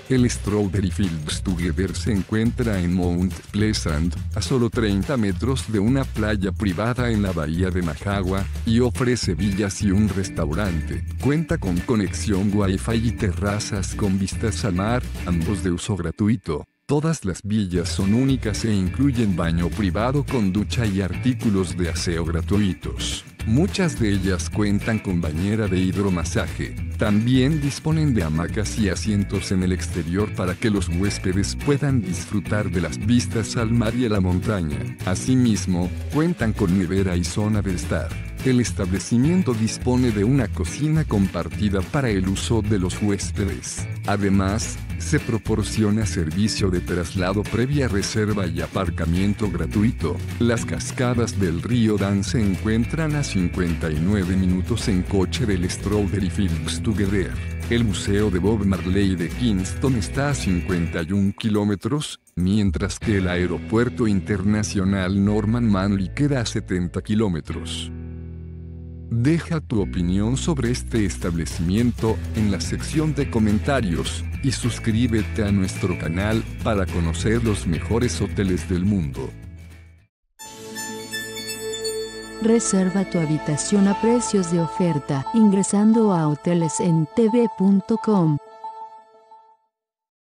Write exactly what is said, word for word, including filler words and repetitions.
El Strawberry Fields Together se encuentra en Mount Pleasant, a solo treinta metros de una playa privada en la bahía de Majagua, y ofrece villas y un restaurante. Cuenta con conexión Wi-Fi y terrazas con vistas al mar, ambos de uso gratuito. Todas las villas son únicas e incluyen baño privado con ducha y artículos de aseo gratuitos. Muchas de ellas cuentan con bañera de hidromasaje. También disponen de hamacas y asientos en el exterior para que los huéspedes puedan disfrutar de las vistas al mar y a la montaña. Asimismo, cuentan con nevera y zona de estar. El establecimiento dispone de una cocina compartida para el uso de los huéspedes. Además, se proporciona servicio de traslado previa reserva y aparcamiento gratuito. Las cascadas del río Dan se encuentran a cincuenta y nueve minutos en coche del Strawberry Fields Together. El Museo de Bob Marley de Kingston está a cincuenta y un kilómetros, mientras que el Aeropuerto Internacional Norman Manley queda a setenta kilómetros. Deja tu opinión sobre este establecimiento en la sección de comentarios y suscríbete a nuestro canal para conocer los mejores hoteles del mundo. Reserva tu habitación a precios de oferta ingresando a hoteles en t v punto com.